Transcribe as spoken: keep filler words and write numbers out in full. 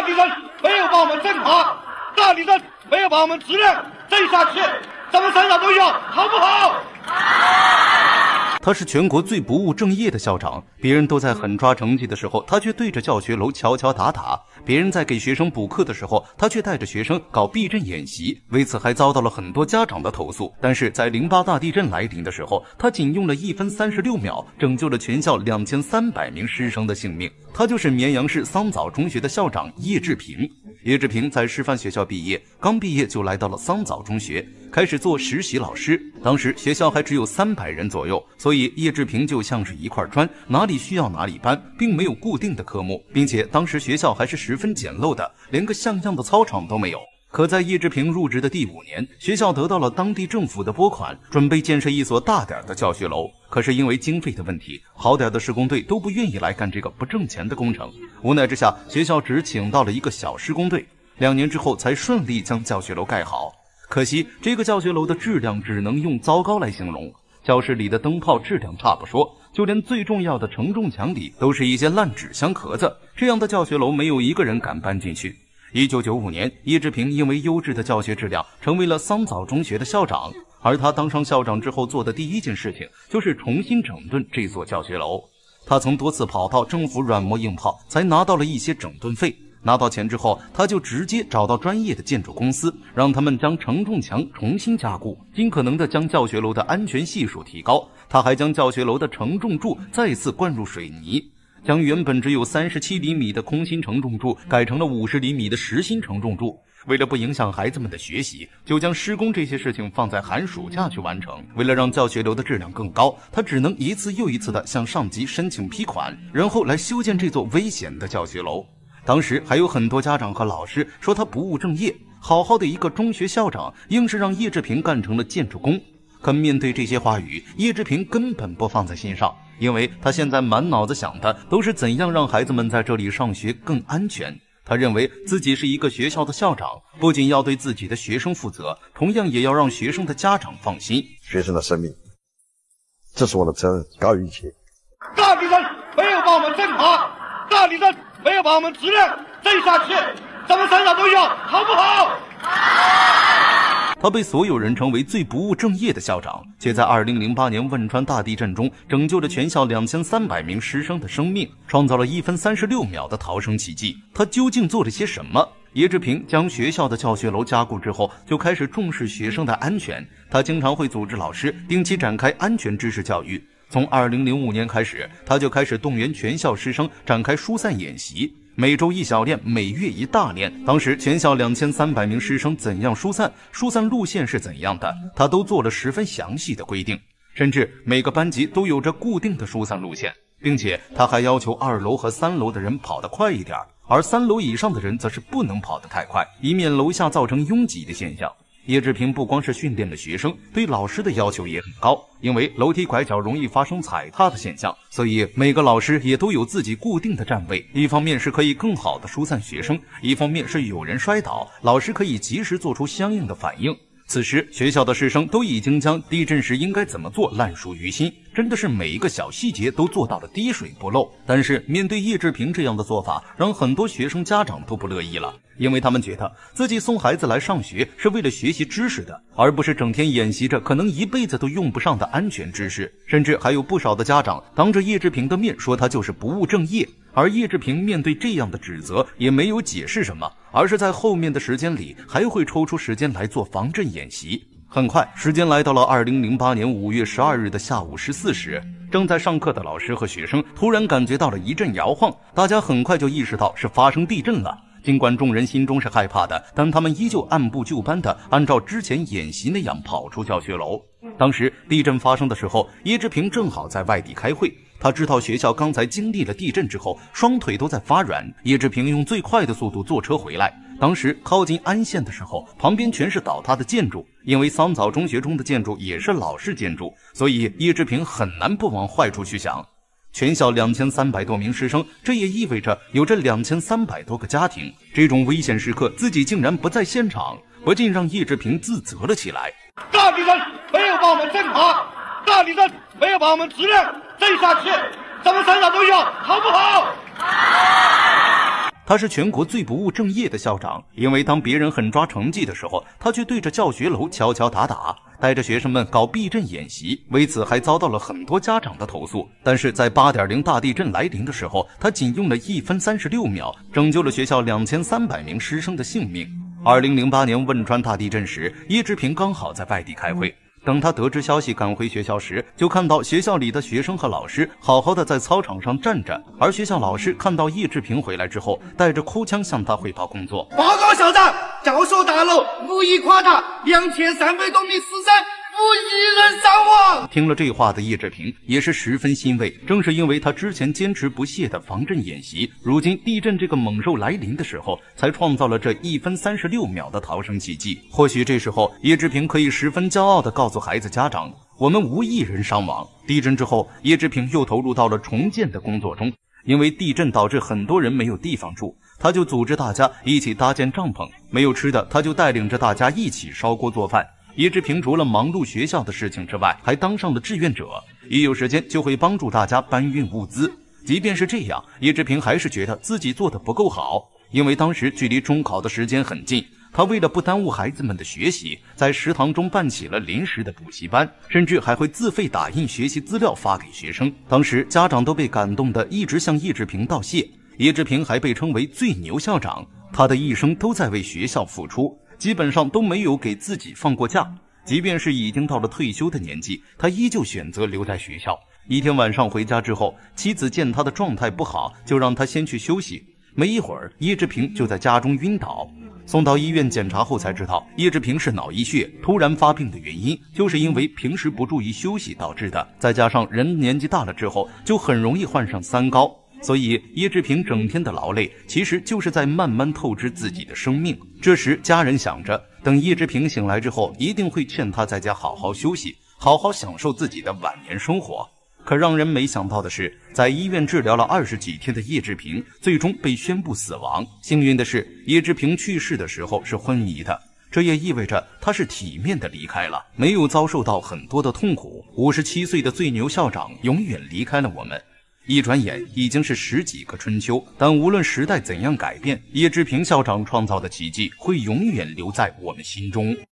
大敌人没有把我们震趴，大敌人没有把我们质量震下去，咱们三场都要，好不好？ 他是全国最不务正业的校长，别人都在狠抓成绩的时候，他却对着教学楼敲敲打打；别人在给学生补课的时候，他却带着学生搞避震演习，为此还遭到了很多家长的投诉。但是在零八大地震来临的时候，他仅用了一分三十六秒，拯救了全校两千三百名师生的性命。他就是绵阳市桑枣中学的校长叶志平。叶志平在师范学校毕业，刚毕业就来到了桑枣中学，开始做实习老师。当时学校还只有三百人左右，所以叶志平就像是一块砖，哪里需要哪里搬，并没有固定的科目，并且当时学校还是十分简陋的，连个像样的操场都没有。可在叶志平入职的第五年，学校得到了当地政府的拨款，准备建设一所大点的教学楼。可是因为经费的问题，好点的施工队都不愿意来干这个不挣钱的工程。无奈之下，学校只请到了一个小施工队，两年之后才顺利将教学楼盖好。可惜这个教学楼的质量只能用糟糕来形容，教室里的灯泡质量差不说，就连最重要的承重墙里都是一些烂纸箱壳子，这样的教学楼没有一个人敢搬进去。一九九五年，叶志平因为优质的教学质量成为了桑枣中学的校长，而他当上校长之后做的第一件事情就是重新整顿这所教学楼。他曾多次跑到政府软磨硬泡，才拿到了一些整顿费。拿到钱之后，他就直接找到专业的建筑公司，让他们将承重墙重新加固，尽可能的将教学楼的安全系数提高。他还将教学楼的承重柱再次灌入水泥，将原本只有三十七厘米的空心承重柱改成了五十厘米的实心承重柱。为了不影响孩子们的学习，就将施工这些事情放在寒暑假去完成。为了让教学楼的质量更高，他只能一次又一次的向上级申请批款，然后来修建这座危险的教学楼。当时还有很多家长和老师说他不务正业，好好的一个中学校长，硬是让叶志平干成了建筑工。可面对这些话语，叶志平根本不放在心上，因为他现在满脑子想的都是怎样让孩子们在这里上学更安全。他认为自己是一个学校的校长，不仅要对自己的学生负责，同样也要让学生的家长放心。 学生的生命，这是我的责任，高于一切。 大敌人没有把我们震趴，大敌人没有把我们质量震下去，咱们三场都要，好不好？ 他被所有人称为最不务正业的校长，却在二零零八年汶川大地震中拯救了全校两千三百名师生的生命，创造了一分三十六秒的逃生奇迹。他究竟做了些什么？叶志平将学校的教学楼加固之后，就开始重视学生的安全。他经常会组织老师定期展开安全知识教育。从二零零五年开始，他就开始动员全校师生展开疏散演习，每周一小练，每月一大练。当时全校两千三百名师生怎样疏散，疏散路线是怎样的，他都做了十分详细的规定，甚至每个班级都有着固定的疏散路线，并且他还要求二楼和三楼的人跑得快一点，而三楼以上的人则是不能跑得太快，以免楼下造成拥挤的现象。叶志平不光是训练了学生，对老师的要求也很高，因为楼梯拐角容易发生踩踏的现象，所以每个老师也都有自己固定的站位，一方面是可以更好的疏散学生，一方面是有人摔倒，老师可以及时做出相应的反应。此时学校的师生都已经将地震时应该怎么做烂熟于心，真的是每一个小细节都做到了滴水不漏。但是面对叶志平这样的做法，让很多学生家长都不乐意了，因为他们觉得自己送孩子来上学是为了学习知识的，而不是整天演习着可能一辈子都用不上的安全知识。甚至还有不少的家长当着叶志平的面说他就是不务正业，而叶志平面对这样的指责也没有解释什么，而是在后面的时间里还会抽出时间来做防震演习。很快时间来到了二零零八年五月十二日的下午十四时，正在上课的老师和学生突然感觉到了一阵摇晃，大家很快就意识到是发生地震了。尽管众人心中是害怕的，但他们依旧按部就班的按照之前演习那样跑出教学楼。当时地震发生的时候，叶志平正好在外地开会，他知道学校刚才经历了地震之后，双腿都在发软。叶志平用最快的速度坐车回来，当时靠近安县的时候，旁边全是倒塌的建筑，因为桑枣中学中的建筑也是老式建筑，所以叶志平很难不往坏处去想。全校两千三百多名师生，这也意味着有着两千三百多个家庭。这种危险时刻，自己竟然不在现场，不禁让叶志平自责了起来。 大敌人没有把我们震趴，大敌人没有把我们质量震下去，咱们三场都要，好不好？ 他是全国最不务正业的校长，因为当别人狠抓成绩的时候，他却对着教学楼敲敲打打，带着学生们搞避震演习，为此还遭到了很多家长的投诉。但是在 八点零 大地震来临的时候，他仅用了一分三十六秒，拯救了学校两千三百名师生的性命。二零零八年汶川大地震时，叶志平刚好在外地开会。等他得知消息赶回学校时，就看到学校里的学生和老师好好的在操场上站着，而学校老师看到叶志平回来之后，带着哭腔向他汇报工作。 报告校长，教学大楼无一垮塌，两千三百多名师生无一人伤亡。 听了这话的叶志平也是十分欣慰，正是因为他之前坚持不懈的防震演习，如今地震这个猛兽来临的时候，才创造了这一分三十六秒的逃生奇迹。或许这时候叶志平可以十分骄傲地告诉孩子家长，我们无一人伤亡。地震之后，叶志平又投入到了重建的工作中，因为地震导致很多人没有地方住，他就组织大家一起搭建帐篷，没有吃的，他就带领着大家一起烧锅做饭。叶志平除了忙碌学校的事情之外，还当上了志愿者，一有时间就会帮助大家搬运物资。即便是这样，叶志平还是觉得自己做得不够好，因为当时距离中考的时间很近，他为了不耽误孩子们的学习，在食堂中办起了临时的补习班，甚至还会自费打印学习资料发给学生。当时家长都被感动的一直向叶志平道谢。叶志平还被称为最牛校长，他的一生都在为学校付出，基本上都没有给自己放过假，即便是已经到了退休的年纪，他依旧选择留在学校。一天晚上回家之后，妻子见他的状态不好，就让他先去休息。没一会儿，叶志平就在家中晕倒，送到医院检查后才知道，叶志平是脑溢血，突然发病的原因就是因为平时不注意休息导致的，再加上人年纪大了之后，就很容易患上三高。所以叶志平整天的劳累其实就是在慢慢透支自己的生命。这时家人想着，等叶志平醒来之后，一定会劝他在家好好休息，好好享受自己的晚年生活。可让人没想到的是，在医院治疗了二十几天的叶志平最终被宣布死亡。幸运的是，叶志平去世的时候是昏迷的，这也意味着他是体面的离开了，没有遭受到很多的痛苦。五十七岁的最牛校长永远离开了我们，一转眼已经是十几个春秋，但无论时代怎样改变，叶志平校长创造的奇迹会永远留在我们心中。